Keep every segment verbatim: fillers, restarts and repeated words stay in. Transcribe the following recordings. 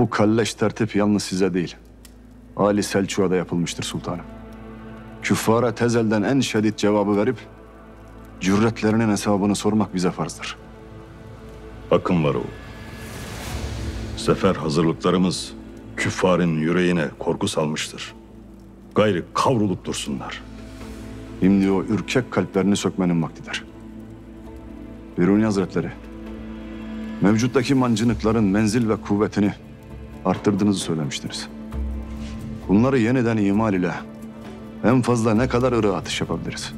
Bu kalleş tertip yalnız size değil, Ali Selçuk'a da yapılmıştır sultanım. Küffara tezelden en şiddet cevabı verip cüretlerinin hesabını sormak bize farzdır. Hakkın var oğul. Sefer hazırlıklarımız küffarın yüreğine korku salmıştır. Gayrı kavrulup dursunlar. Şimdi o ürkek kalplerini sökmenin vaktidir. Biruni Hazretleri, mevcuttaki mancınıkların menzil ve kuvvetini arttırdığınızı söylemiştiniz. Bunları yeniden imal ile en fazla ne kadar ırı atış yapabiliriz?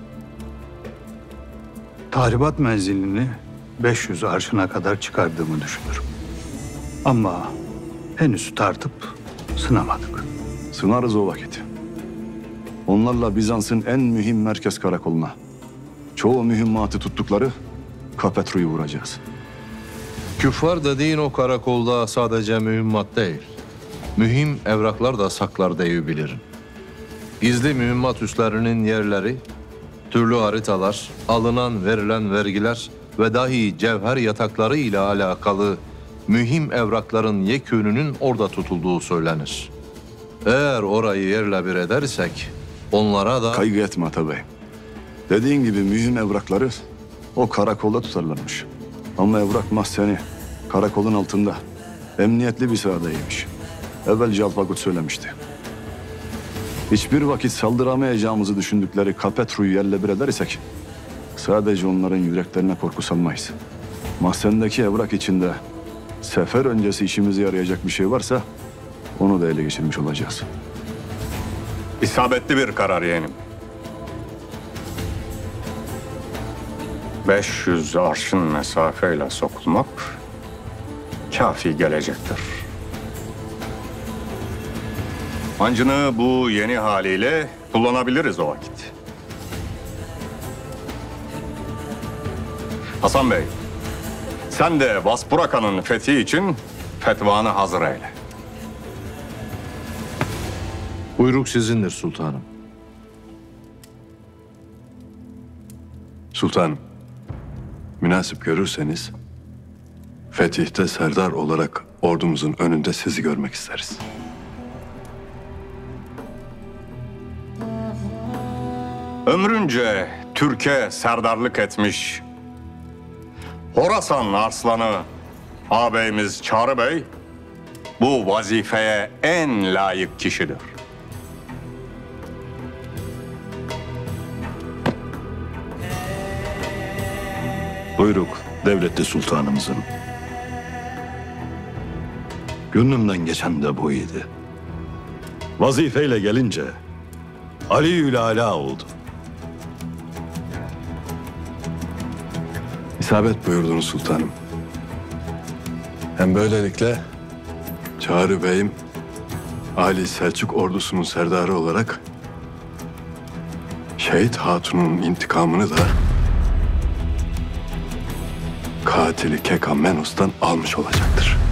Tahribat menzilini beş yüz arşına kadar çıkardığımı düşünürüm. Ama henüz tartıp sınamadık. Sınarız o vakit. Onlarla Bizans'ın en mühim merkez karakoluna, çoğu mühimmatı tuttukları Kapetru'yu vuracağız. Küffar dediğin o karakolda sadece mühimmat değil, mühim evraklar da saklar diye bilirim. Gizli mühimmat üslerinin yerleri, türlü haritalar, alınan verilen vergiler ve dahi cevher yatakları ile alakalı mühim evrakların yekününün orada tutulduğu söylenir. Eğer orayı yerle bir edersek onlara da... Kaygı etme Ata Bey. Dediğin gibi mühim evrakları o karakolda tutarlarmış. Ama evrak mahzeni karakolun altında emniyetli bir sıradaymış. Evvelce Alpakut söylemişti. Hiçbir vakit saldıramayacağımızı düşündükleri Kapetru'yu yerle bir edersek sadece onların yüreklerine korku salmayız. Mahzendeki evrak içinde sefer öncesi işimize yarayacak bir şey varsa onu da ele geçirmiş olacağız. İsabetli bir karar yeğenim. beş yüz arşın mesafeyle sokulmak kafi gelecektir. Mancını bu yeni haliyle kullanabiliriz o vakit. Hasan Bey, sen de Vaspurakan'ın fethi için fetvanı hazır eyle. Buyruk sizindir sultanım. Sultanım, münasip görürseniz fetihte serdar olarak ordumuzun önünde sizi görmek isteriz. Ömrünce Türkiye serdarlık etmiş Horasan Arslanı ağabeyimiz Çağrı Bey bu vazifeye en layık kişidir. Buyruk devletli sultanımızın. Gönlümden geçen de bu idi. Vazifeyle gelince Ali'ül Ala oldu. İsabet buyurdunuz sultanım. Hem böylelikle Çağrı Bey'im Ali Selçuk ordusunun serdarı olarak Şehit Hatun'un intikamını da katili Kekan Menus'tan almış olacaktır.